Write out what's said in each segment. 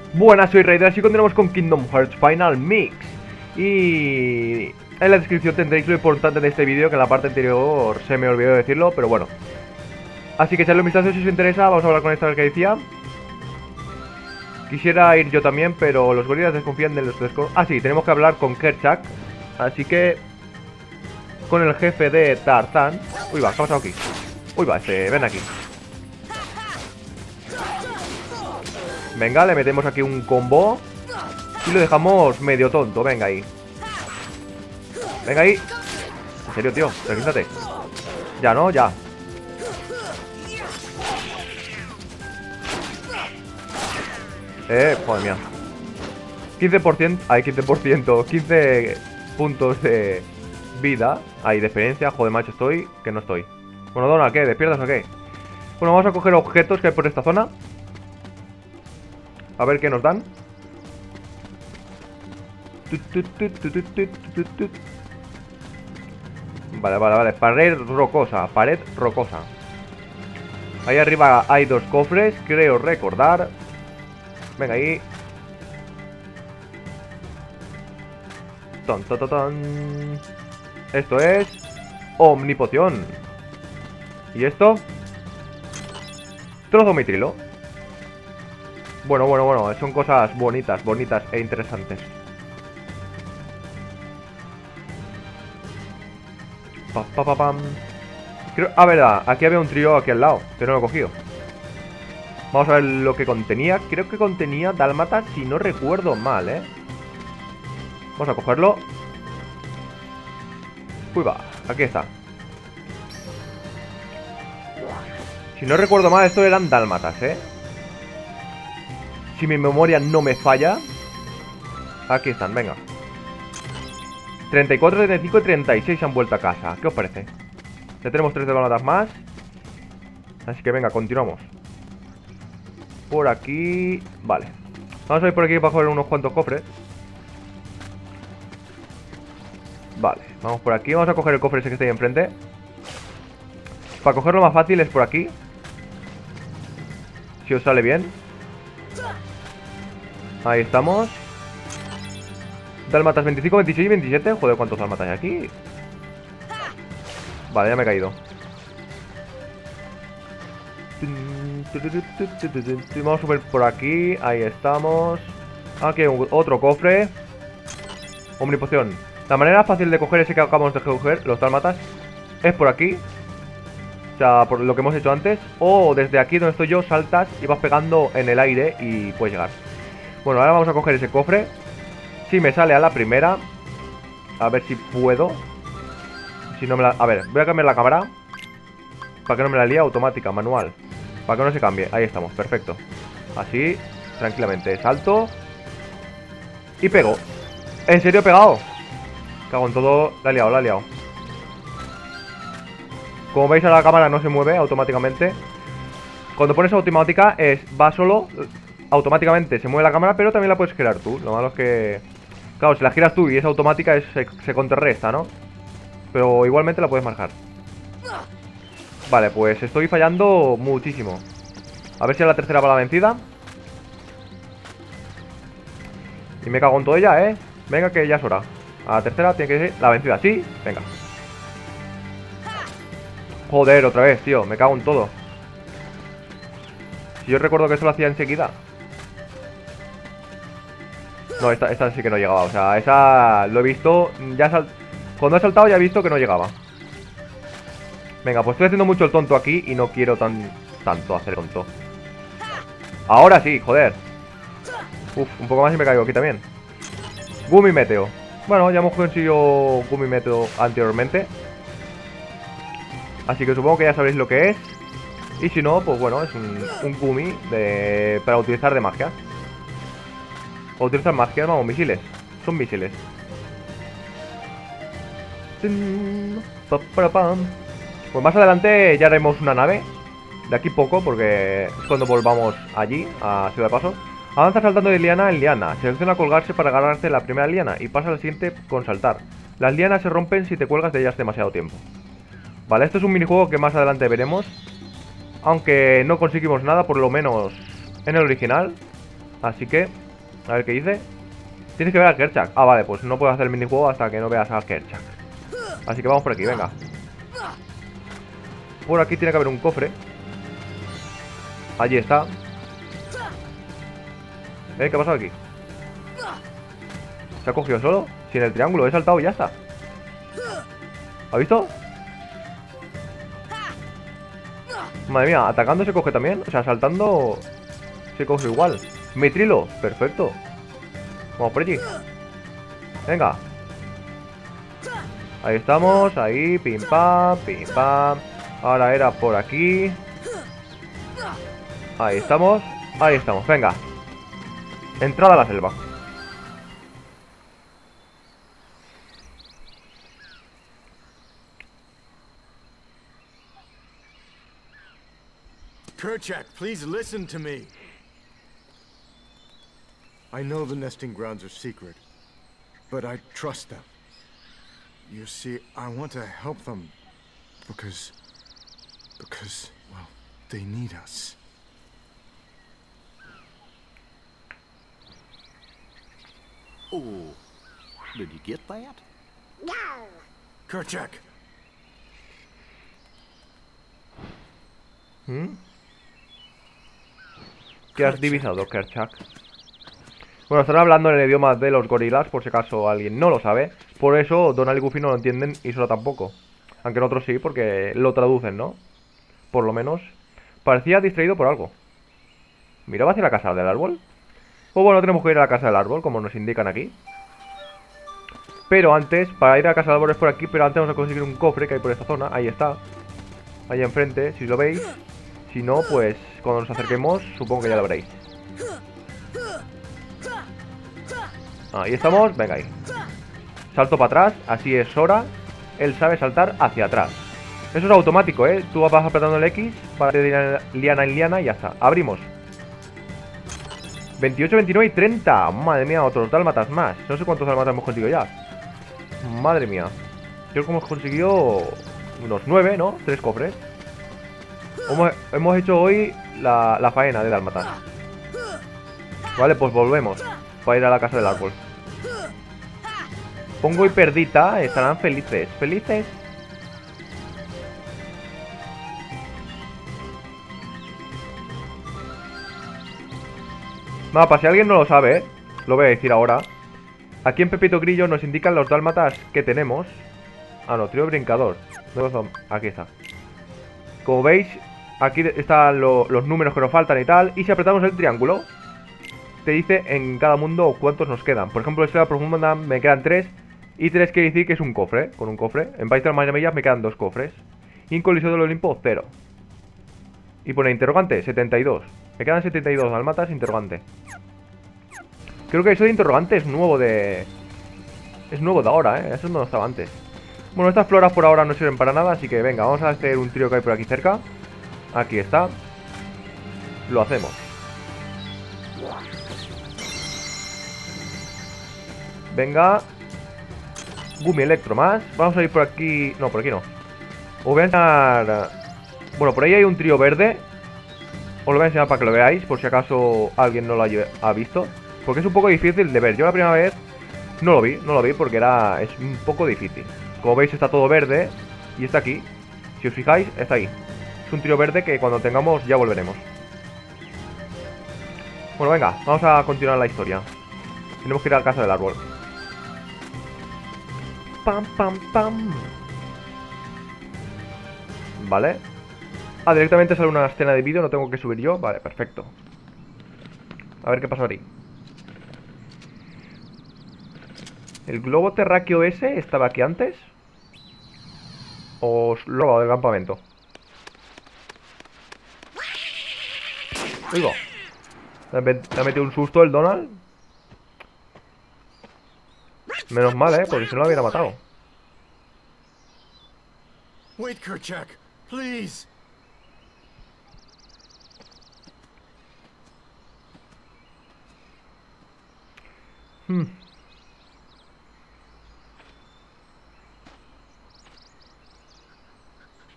Buenas, soy Raider y continuamos con Kingdom Hearts Final Mix. Y en la descripción tendréis lo importante de este vídeo, que en la parte anterior se me olvidó decirlo, pero bueno. Así que echadle un vistazo si os interesa. Vamos a hablar con esta que decía. Quisiera ir yo también, pero los gorilas desconfían de los desconocidos. Ah, sí, tenemos que hablar con Kerchak. Así que con el jefe de Tarzán. Uy, va, ¿qué ha pasado aquí? Uy, va, ven aquí. Venga, le metemos aquí un combo y lo dejamos medio tonto. Venga ahí. Venga ahí. En serio, tío, tranquilízate. Ya, ¿no? Ya. Joder mía. 15%, hay 15%, 15 puntos de vida. Ahí, de experiencia. Joder, macho, estoy, que no estoy. Bueno, Dona, ¿qué? ¿Despiertas o qué? Bueno, vamos a coger objetos que hay por esta zona. A ver qué nos dan. Vale. Pared rocosa. Ahí arriba hay dos cofres, creo recordar. Venga, ahí. Esto es omnipoción. ¿Y esto? Trozo mitrilo. Bueno, son cosas bonitas e interesantes. Pam. Ah, verdad, aquí había un trío aquí al lado, que no lo he cogido. Vamos a ver lo que contenía. Creo que contenía dálmatas, si no recuerdo mal, Vamos a cogerlo. Uy, va, aquí está. Si no recuerdo mal, esto eran dálmatas, Si mi memoria no me falla. Aquí están, venga. 34, 35 y 36 han vuelto a casa. ¿Qué os parece? Ya tenemos 3 dálmatas más. Así que venga, continuamos. Por aquí. Vale. Vamos a ir por aquí para coger unos cuantos cofres. Vale, vamos por aquí. Vamos a coger el cofre ese que está ahí enfrente. Para cogerlo más fácil es por aquí. Si os sale bien. Ahí estamos. Dálmatas 25, 26 y 27. Joder, ¿cuántos dálmatas hay aquí? Vale, ya me he caído. Vamos a subir por aquí. Ahí estamos. Aquí hay otro cofre. Omnipoción. La manera fácil de coger ese que acabamos de coger, los dálmatas, es por aquí. O sea, por lo que hemos hecho antes. O desde aquí donde estoy yo, saltas y vas pegando en el aire y puedes llegar. Bueno, ahora vamos a coger ese cofre. Si me sale a la primera. A ver si puedo. Si no me la... A ver, voy a cambiar la cámara para que no me la líe. Automática, manual. Para que no se cambie, ahí estamos, perfecto. Así, tranquilamente, salto y pego. ¿En serio he pegado? Cago en todo, la he liado. Como veis ahora la cámara no se mueve automáticamente. Cuando pones automática va solo. Automáticamente se mueve la cámara, pero también la puedes girar tú. Lo malo es que... Claro, si la giras tú y es automática se contrarresta, ¿no? Pero igualmente la puedes marcar. Vale, pues estoy fallando muchísimo. A ver si a la tercera va la vencida. Y me cago en todo ya, Venga, que ya es hora. A la tercera tiene que ser la vencida, ¿sí? Venga. Joder, otra vez, tío, me cago en todo. Si yo recuerdo que eso lo hacía enseguida. No, esta sí que no llegaba. O sea, esa lo he visto. Cuando he saltado ya he visto que no llegaba. Venga, pues estoy haciendo mucho el tonto aquí y no quiero tanto hacer tonto. Ahora sí, joder. Uf, un poco más y me caigo aquí también. Gumi Meteo. Bueno, ya hemos conseguido Gumi Meteo anteriormente. Así que supongo que ya sabréis lo que es. Y si no, pues bueno, es un Gumi para utilizar de magia. O utilizar magia, vamos, misiles. Son misiles. Pues más adelante ya haremos una nave. De aquí poco, porque es cuando volvamos allí, a Ciudad de Paso. Avanza saltando de liana en liana. Selecciona colgarse para agarrarte la primera liana y pasa al siguiente con saltar. Las lianas se rompen si te cuelgas de ellas demasiado tiempo. Vale, este es un minijuego que más adelante veremos. Aunque no conseguimos nada, por lo menos en el original. Así que, a ver qué dice. Tienes que ver a Kerchak. Ah, vale, pues no puedo hacer el minijuego hasta que no veas a Kerchak. Así que vamos por aquí, venga. Por aquí tiene que haber un cofre. Allí está. ¿Qué ha pasado aquí? ¿Se ha cogido solo? Sin el triángulo, he saltado y ya está. ¿Ha visto? Madre mía, atacando se coge también. O sea, saltando se coge igual. Mitrilo, perfecto. Vamos por allí. Venga. Ahí estamos, ahí, pim pam, pim pam. Ahora era por aquí. Ahí estamos, venga. Entrada a la selva. Kerchak, please listen to me. I know the nesting grounds are secret, but I trust them. You see, I want to help them because, well, they need us. Oh, did you get that? No. Kerchak! ¿Qué has divisado, Kerchak? Bueno, están hablando en el idioma de los gorilas, por si acaso alguien no lo sabe. Por eso Donald y Goofy no lo entienden y Sora tampoco. Aunque nosotros sí, porque lo traducen, ¿no? Por lo menos. Parecía distraído por algo. ¿Miraba hacia la casa del árbol? Pues bueno, tenemos que ir a la casa del árbol, como nos indican aquí. Pero antes, para ir a la casa del árbol es por aquí, pero antes vamos a conseguir un cofre que hay por esta zona. Ahí está. Ahí enfrente, si lo veis. Si no, pues cuando nos acerquemos, supongo que ya lo veréis. Ahí estamos, venga ahí. Salto para atrás, así es Sora. Él sabe saltar hacia atrás. Eso es automático, ¿eh? Tú vas apretando el X para ir liana en liana y ya está. Abrimos. 28, 29 y 30. Madre mía, otros dálmatas más. No sé cuántos dálmatas hemos conseguido ya. Madre mía. Creo que hemos conseguido unos 9, ¿no? 3 cofres. Hemos hecho hoy la faena de dálmatas. Vale, pues volvemos para ir a la casa del árbol. Pongo y Perdita estarán felices. ¿Felices? Mapa, si alguien no lo sabe, lo voy a decir ahora. Aquí en Pepito Grillo nos indican los dálmatas que tenemos. Ah, no, trío brincador. Aquí está. Como veis, aquí están los números que nos faltan y tal. Y si apretamos el triángulo, te dice en cada mundo cuántos nos quedan. Por ejemplo, en Esfera Profunda me quedan 3. Y 3 quiere decir que es un cofre. Con un cofre. En País de las Maravillas me quedan 2 cofres. Y en Coliseo del Olimpo, 0. Y pone interrogante, 72. Me quedan 72 dálmatas, interrogante. Creo que eso de interrogante es nuevo de... Es nuevo de ahora, ¿eh? Eso no estaba antes. Bueno, estas floras por ahora no sirven para nada, así que venga, vamos a hacer un trío que hay por aquí cerca. Aquí está. Lo hacemos. Venga. Gumi Electro más. Vamos a ir por aquí... No, por aquí no. Os voy a enseñar... Bueno, por ahí hay un trío verde. Os lo voy a enseñar para que lo veáis, por si acaso alguien no lo ha visto. Porque es un poco difícil de ver. Yo la primera vez no lo vi porque es un poco difícil. Como veis está todo verde y está aquí. Si os fijáis, está ahí. Es un trío verde que cuando tengamos ya volveremos. Bueno, venga, vamos a continuar la historia. Tenemos que ir a la casa del árbol. Pam, pam, pam. Vale. Ah, directamente sale una escena de vídeo, no tengo que subir yo. Vale, perfecto. A ver qué pasa ahí. ¿El globo terráqueo ese estaba aquí antes? ¿O lo he robado del campamento? Oigo. ¿Le ha metido un susto el Donald? Menos mal, porque si no lo hubiera matado. Wait, Kerchak, please.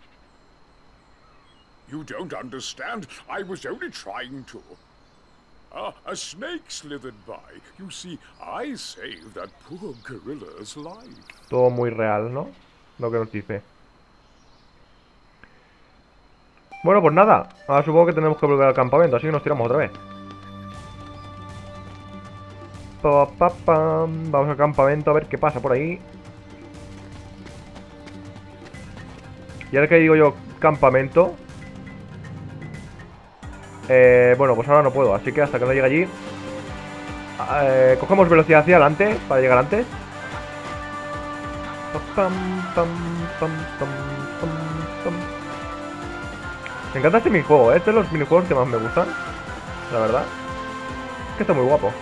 You don't understand. I was only trying to. A snake slithered by. You see, I saved that poor gorilla's life. Todo muy real, ¿no? Lo que nos dice. Bueno, pues nada. Ahora supongo que tenemos que volver al campamento, así que nos tiramos otra vez. Vamos al campamento a ver qué pasa por ahí. Y ahora que digo yo campamento, bueno, pues ahora no puedo, así que hasta que no llegue allí, cogemos velocidad hacia adelante para llegar antes. Me encanta este minijuego, este es de los minijuegos que más me gustan, la verdad. Es que está muy guapo.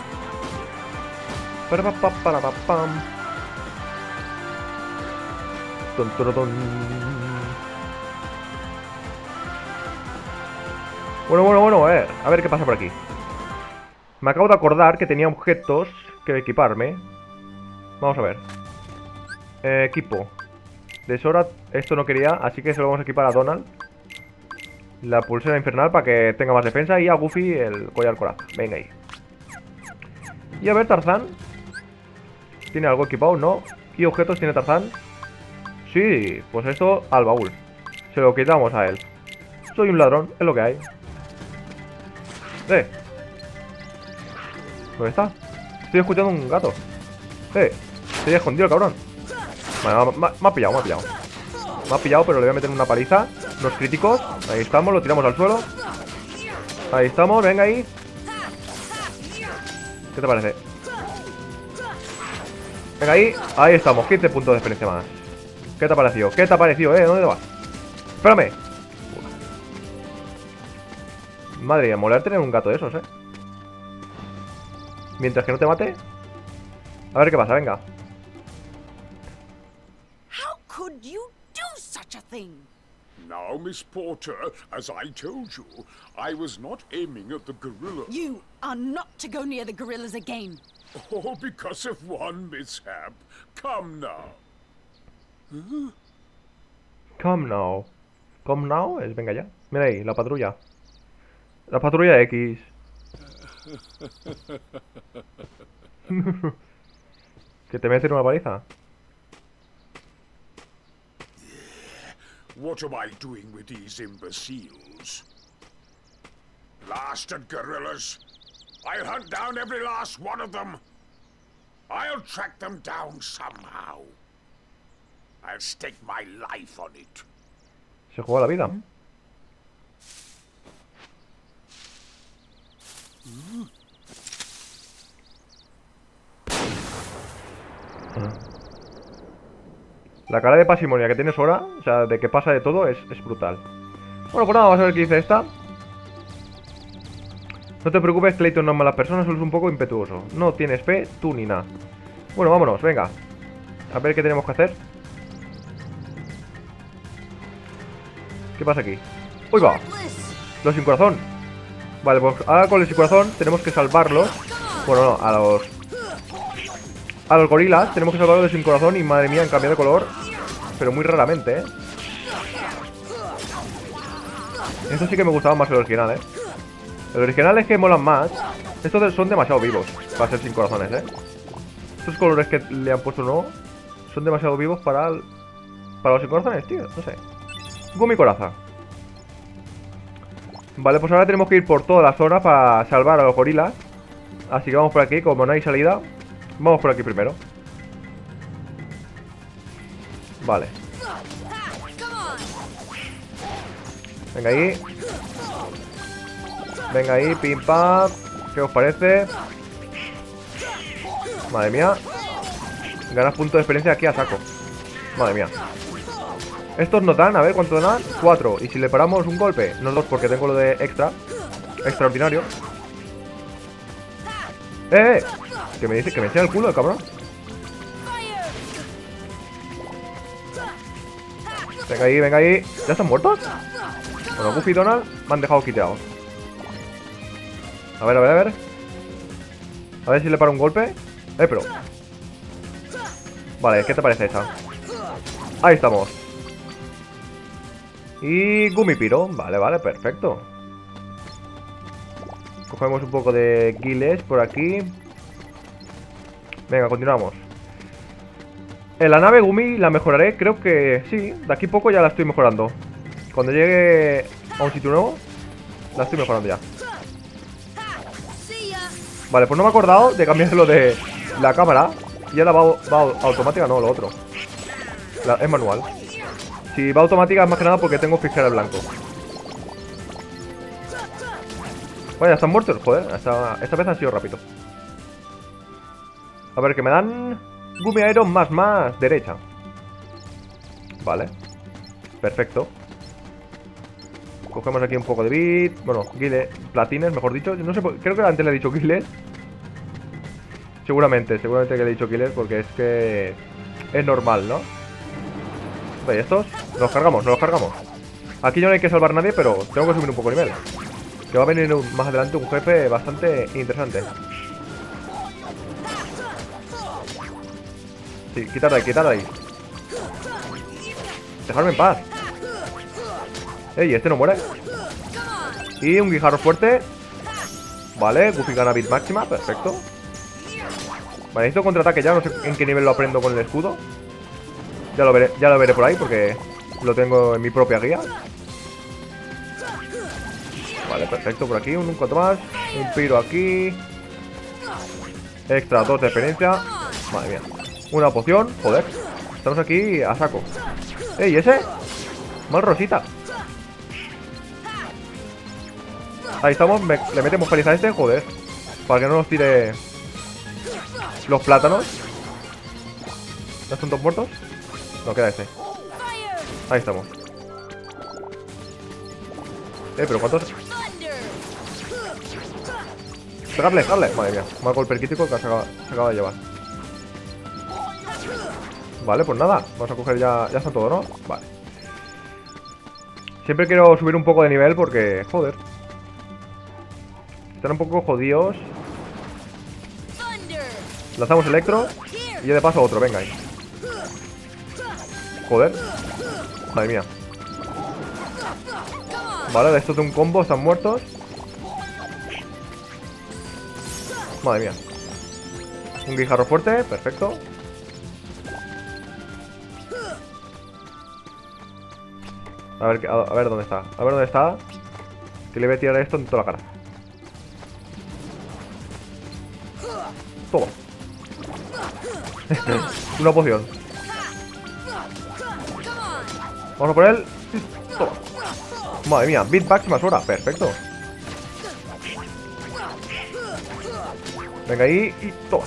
Bueno, a ver qué pasa por aquí. Me acabo de acordar que tenía objetos que equiparme. Vamos a ver. Equipo de Sora, esto no quería, así que se lo vamos a equipar a Donald. La pulsera infernal para que tenga más defensa. Y a Goofy el collar coraza. Venga ahí. Y a ver, Tarzán. ¿Tiene algo equipado? No. ¿Y objetos tiene Tarzán? Sí, pues esto al baúl. Se lo quitamos a él. Soy un ladrón, es lo que hay. ¿Dónde está? Estoy escuchando un gato. Estoy escondido el cabrón. Bueno, me ha pillado. Me ha pillado, pero le voy a meter una paliza. Los críticos. Ahí estamos, lo tiramos al suelo. Ahí estamos, venga ahí. ¿Qué te parece? Venga ahí. Ahí estamos, 15 puntos de experiencia más. ¿Qué te ha parecido? ¿Qué te ha parecido, ¿Dónde vas? Espérame. Madre mía, molar tener un gato de esos, Mientras que no te mate. A ver qué pasa, venga. How could you do such a thing? Now, Miss Porter, as I told you, I was not aiming at the gorilla. You are not to go near the gorillas again. Oh, because of one mishap. Come now. Come now. Come now es venga ya. Mira ahí, la patrulla. La patrulla X. ¿Que te meten una paliza? What am I doing with these imbeciles? Blasted gorillas. I'll hunt down every last one of them. I'll track them down somehow. I'll stake my life on it. Se juega la vida. La cara de pasimonia que tiene Sora, o sea, de que pasa de todo, es brutal. Bueno, pues nada, vamos a ver qué dice esta. No te preocupes, Clayton no es mala persona, solo es un poco impetuoso. No tienes fe, tú ni nada. Bueno, vámonos, venga. A ver qué tenemos que hacer. ¿Qué pasa aquí? ¡Uy, va! Los sin corazón. Vale, pues ahora con los sin corazón tenemos que salvarlos. Bueno, no, a los gorilas tenemos que salvarlos de sin corazón. Y madre mía, han cambiado de color. Pero muy raramente, Esto sí que me gustaba más que el original, El original es que molan más. Estos son demasiado vivos para ser sin corazones, Estos colores que le han puesto no son demasiado vivos para los sin corazones, tío. No sé. Gumi coraza. Vale, pues ahora tenemos que ir por toda la zona para salvar a los gorilas. Así que vamos por aquí, como no hay salida. Vamos por aquí primero. Vale. Venga ahí. Venga ahí, pim pam. ¿Qué os parece? Madre mía. Ganas puntos de experiencia aquí a saco. Madre mía. Estos nos dan, a ver cuánto dan. 4. Y si le paramos un golpe, no 2 porque tengo lo de extra. Extraordinario. Que me dice que me enseña el culo el cabrón. Venga ahí. ¿Ya están muertos? Bueno, Goofy y Donald me han dejado quiteados. A ver. A ver si le paro un golpe. Pero vale, ¿qué te parece esa? Ahí estamos. Y Gumipiro, vale, perfecto. Cogemos un poco de giles por aquí. Venga, continuamos. En la nave Gumi la mejoraré, creo que sí. De aquí a poco ya la estoy mejorando. Cuando llegue a un sitio nuevo, la estoy mejorando ya. Vale, pues no me he acordado de cambiar lo de la cámara. Y ahora va automática, no, lo otro. Es manual. Si va automática es más que nada porque tengo fichera en blanco. Vaya, están muertos, joder. Esta vez han sido rápido. A ver, que me dan Gumi Iron más derecha. Vale. Perfecto. Cogemos aquí un poco de bit. Bueno, guiles, platines, mejor dicho. No sé, creo que antes le he dicho guiles. Seguramente que le he dicho guiles porque es que es normal, ¿no? Vale, estos nos cargamos. Aquí no hay que salvar a nadie, pero tengo que subir un poco de nivel. Que va a venir más adelante un jefe bastante interesante. Sí, quítalo ahí. Dejarme en paz. Ey, este no muere. Y un guijarro fuerte. Vale, Goofy gana bit máxima, perfecto. Vale, necesito contraataque ya, no sé en qué nivel lo aprendo con el escudo. Ya lo veré por ahí porque lo tengo en mi propia guía. Vale, perfecto, por aquí, un cuanto más. Un piro aquí. Extra 2 de experiencia. Madre mía. Una poción, joder. Estamos aquí a saco. ¡Ey, ese! Mal rosita. Ahí estamos, le metemos paliza a este, joder. Para que no nos tire los plátanos. ¿No están todos muertos? No, queda este. Ahí estamos. Pero ¿cuántos? Pegarle. Madre mía, mal golpe crítico que se acaba de llevar. Vale, pues nada, vamos a coger ya está todo, ¿no? Vale. Siempre quiero subir un poco de nivel porque, joder, están un poco jodidos. Lanzamos electro y ya de paso otro, venga ahí. Joder. Madre mía. Vale, de estos de un combo están muertos. Madre mía. Un guijarro fuerte, perfecto. A ver dónde está. A ver dónde está. Que le voy a tirar esto en toda la cara. Toma. Una poción. Vamos a por él. Toma. Madre mía, bit máxima hora. Perfecto. Venga ahí y toma.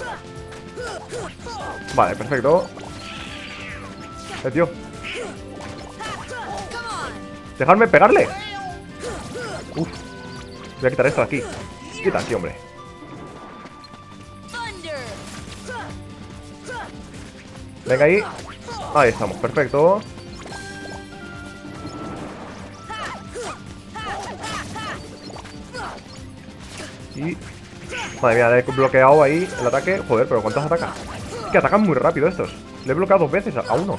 Vale, perfecto. Tío. Dejarme pegarle. Uf. Voy a quitar esto de aquí. Quita aquí, hombre. Venga ahí. Ahí estamos, perfecto. Y... madre mía, le he bloqueado ahí el ataque. Joder, pero ¿cuántos atacan? Es que atacan muy rápido estos. Le he bloqueado 2 veces a uno.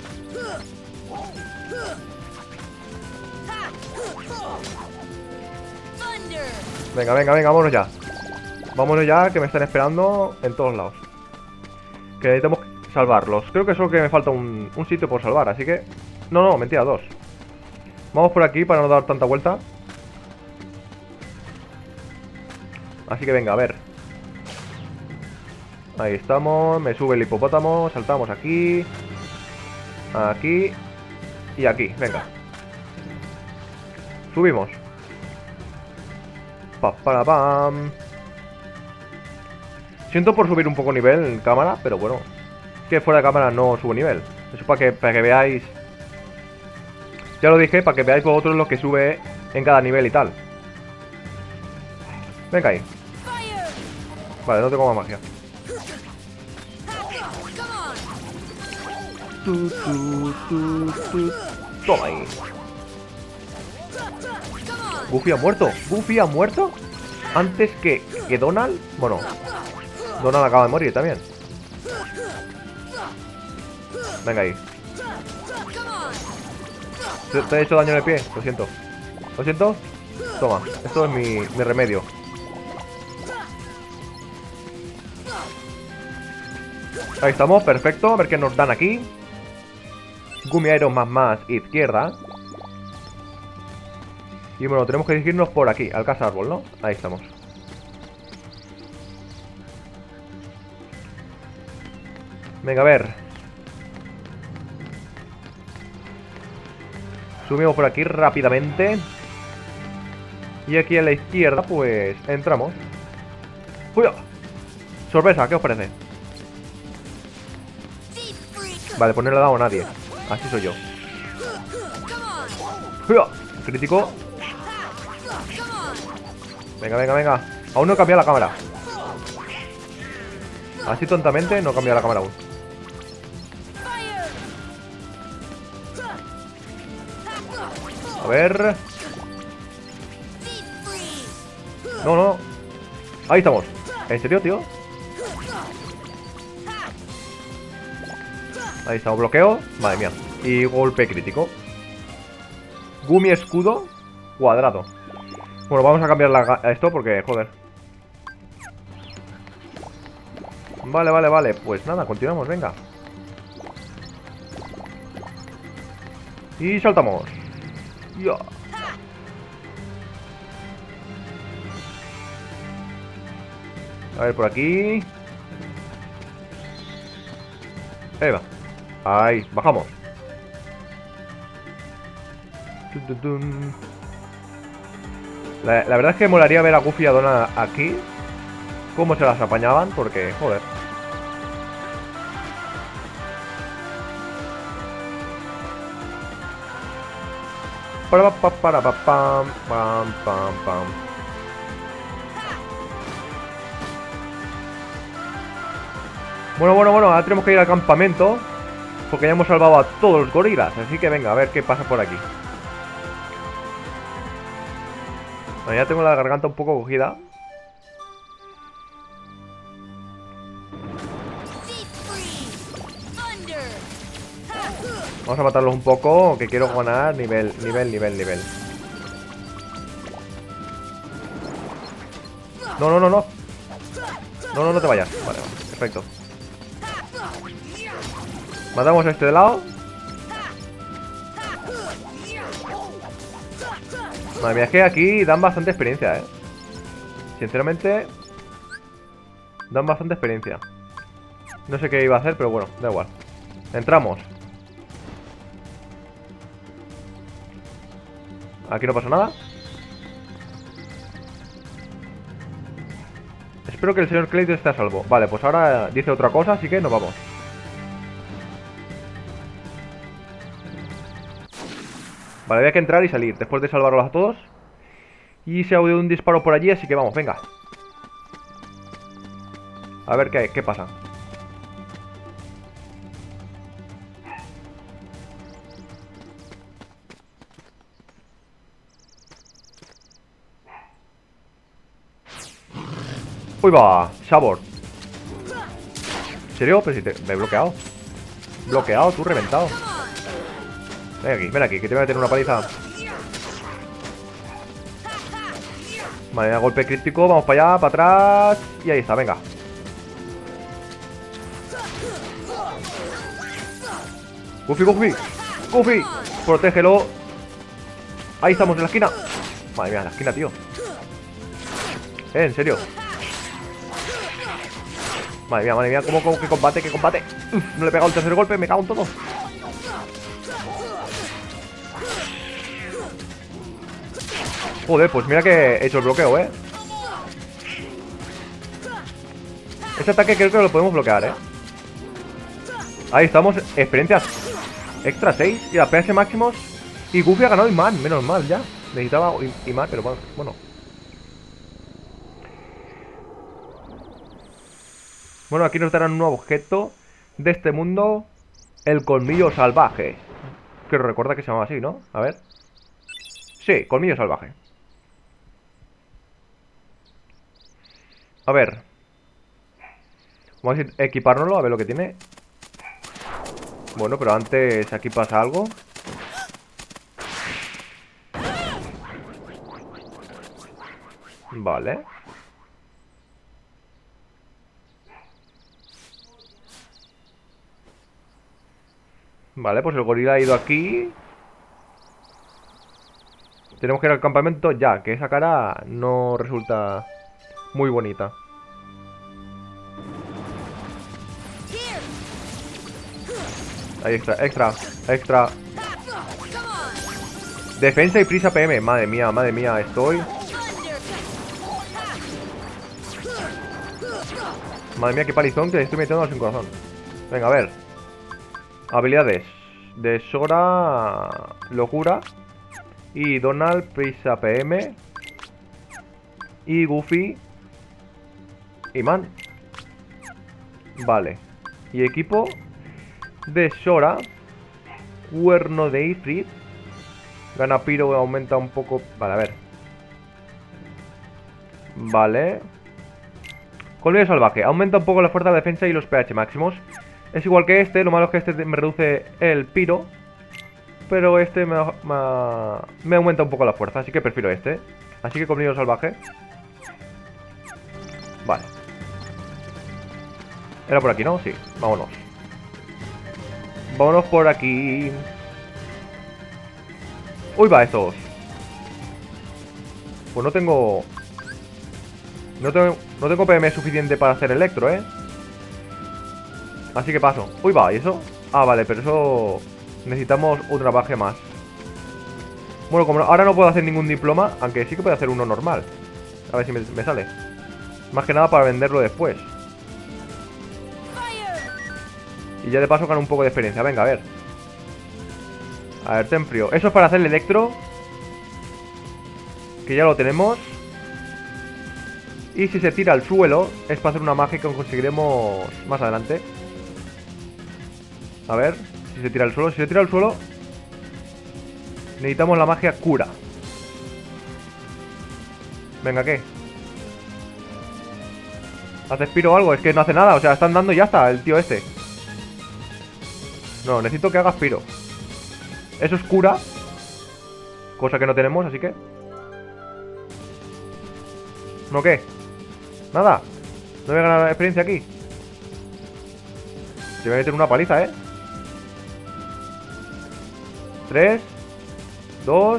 Venga, vámonos ya. Vámonos ya, que me están esperando en todos lados. Que necesitamos salvarlos. Creo que solo que me falta un sitio por salvar, así que... No, mentira, 2. Vamos por aquí para no dar tanta vuelta. Así que venga, a ver. Ahí estamos, me sube el hipopótamo. Saltamos aquí. Aquí. Y aquí, venga. Subimos. Pam. Siento por subir un poco nivel en cámara, pero bueno, es que fuera de cámara no subo nivel. Eso para que veáis. Ya lo dije, para que veáis vosotros lo que sube en cada nivel y tal. Venga ahí. Vale, no tengo más magia. Toma ahí. Goofy ha muerto. Goofy ha muerto antes que Donald. Bueno, Donald acaba de morir también. Venga ahí. ¿Te he hecho daño en el pie? Lo siento. Toma, esto es mi remedio. Ahí estamos, perfecto. A ver qué nos dan aquí. Gumi Iron más izquierda. Y bueno, tenemos que dirigirnos por aquí, al casa árbol, ¿no? Ahí estamos. Venga, a ver. Subimos por aquí rápidamente. Y aquí a la izquierda, pues, entramos. ¡Uy! Sorpresa, ¿qué os parece? Vale, pues no le he dado a nadie. Así soy yo. ¡Uy! Crítico. Venga, venga, venga. Aún no he cambiado la cámara. Así tontamente no he cambiado la cámara aún. A ver. No, no. Ahí estamos. ¿En serio, tío? Ahí está, bloqueo. Madre mía. Y golpe crítico. Gumi escudo cuadrado. Bueno, vamos a cambiar esto porque, joder. Vale, vale, vale. Pues nada, continuamos, venga. Y saltamos. Ya. A ver, por aquí. Ahí va. Ahí, bajamos. La verdad es que molaría ver a Goofy y a Donna aquí. Cómo se las apañaban, porque, joder. Pam, pam, pam. Bueno, ahora tenemos que ir al campamento, porque ya hemos salvado a todos los gorilas. Así que venga, a ver qué pasa por aquí. Bueno, ya tengo la garganta un poco cogida. Vamos a matarlos un poco, que quiero ganar nivel. No. No te vayas. Vale, perfecto. Matamos a este de lado. Madre mía, es que aquí dan bastante experiencia, Sinceramente, dan bastante experiencia. No sé qué iba a hacer, pero bueno, da igual. Entramos. Aquí no pasa nada. Espero que el señor Clayton esté a salvo. Vale, pues ahora dice otra cosa, así que nos vamos. Vale, había que entrar y salir después de salvarlos a todos. Y se ha oído un disparo por allí, así que vamos, venga. A ver qué pasa. Uy, va, sabor. ¿En serio? Pero si me he bloqueado. Bloqueado, tú reventado. Ven aquí, que te voy a meter una paliza. Vale, golpe crítico, vamos para allá, para atrás. Y ahí está, venga. Goofy, protégelo. Ahí estamos, en la esquina. Madre mía, en la esquina, tío. En serio. Madre mía, ¿cómo que combate? Uf, no le he pegado el tercer golpe, me cago en todo. Joder, pues mira que he hecho el bloqueo, Este ataque creo que lo podemos bloquear, Ahí estamos, experiencias extra 6 y las PS máximos. Y Goofy ha ganado Imán, menos mal ya. Necesitaba Imán, pero bueno. Bueno, aquí nos darán un nuevo objeto de este mundo. El colmillo salvaje. Que recuerda que se llamaba así, ¿no? A ver. Sí, colmillo salvaje. A ver. Vamos a equipárnoslo, a ver lo que tiene. Bueno, pero antes aquí pasa algo. Vale. Vale, pues el gorila ha ido aquí. Tenemos que ir al campamento ya, que esa cara no resulta muy bonita. Ahí, extra. Defensa y prisa PM. Madre mía, estoy... Madre mía, qué palizón que le estoy metiendo sin corazón. Venga, a ver. Habilidades. De Sora, locura. Y Donald, prisa PM. Y Goofy, imán. Vale. Y equipo de Sora, cuerno de Ifrit. Gana Piro, aumenta un poco. Vale, a ver. Vale. Colmillo salvaje, aumenta un poco la fuerza de defensa y los pH máximos. Es igual que este, lo malo es que este me reduce el Piro. Pero este me aumenta un poco la fuerza, así que prefiero este. Así que colmillo salvaje. Vale. Era por aquí, ¿no? Sí, vámonos. Vámonos por aquí. Uy, va, estos. Pues no tengo PM suficiente para hacer electro, ¿eh? Así que paso. Uy, va, ¿y eso? Ah, vale, pero eso... Necesitamos un trabajo más. Bueno, como ahora no puedo hacer ningún diploma, aunque sí que puedo hacer uno normal. A ver si me sale. Más que nada para venderlo después. Y ya de paso gano un poco de experiencia. Venga, a ver. A ver, ten frío. Eso es para hacer el electro. Que ya lo tenemos. Y si se tira al suelo, es para hacer una magia que conseguiremos más adelante. A ver, si se tira al suelo. Si se tira al suelo, necesitamos la magia cura. Venga, ¿qué? ¿Haces Piro o algo? Es que no hace nada, o sea, están dando y ya está, el tío este. No, necesito que hagas Piro. Eso es cura. Cosa que no tenemos, así que... ¿No qué? Nada. No voy a ganar experiencia aquí. Te voy a meter una paliza, ¿eh? 3 2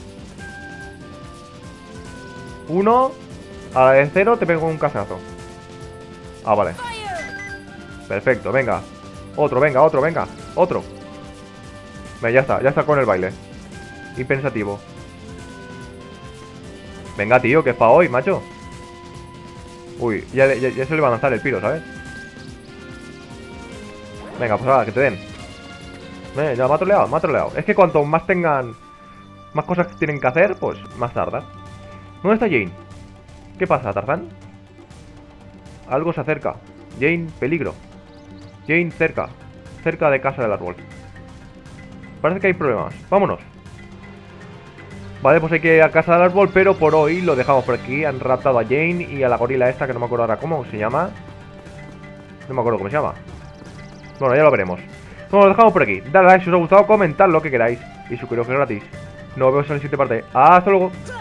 1. A la de 0 te pego un cazazo. Ah, vale. Perfecto, venga. Otro, venga, otro, venga. Otro. Venga, ya está con el baile. Impensativo. Venga, tío, que es para hoy, macho. Uy, ya se le va a lanzar el Piro, ¿sabes? Venga, pues ahora, que te den. Ya me ha troleado. Es que cuanto más tengan... Más cosas que tienen que hacer, pues más tardan. ¿Dónde está Jane? ¿Qué pasa, Tarzán? Algo se acerca. Jane, peligro. Jane, cerca. Cerca de casa del árbol. Parece que hay problemas. Vámonos. Vale, pues hay que ir a casa del árbol, pero por hoy lo dejamos por aquí. Han raptado a Jane y a la gorila esta, que no me acuerdo ahora cómo se llama. No me acuerdo cómo se llama. Bueno, ya lo veremos. Bueno, lo dejamos por aquí. Dale like si os ha gustado, comentad lo que queráis. Y suscribiros, que es gratis. Nos vemos en la siguiente parte. ¡Hasta luego!